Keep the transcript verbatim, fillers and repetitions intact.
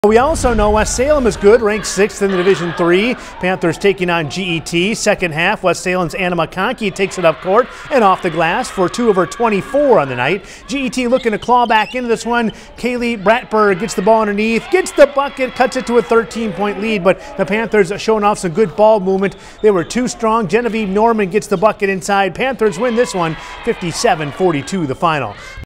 We also know West Salem is good, ranked sixth in the Division three. Panthers taking on G E T. Second half, West Salem's Anna McConkey takes it up court and off the glass for two of her twenty-four on the night. G E T looking to claw back into this one. Kaylee Bratberg gets the ball underneath, gets the bucket, cuts it to a thirteen point lead, but the Panthers are showing off some good ball movement. They were too strong. Genevieve Norman gets the bucket inside. Panthers win this one, fifty-seven forty-two the final.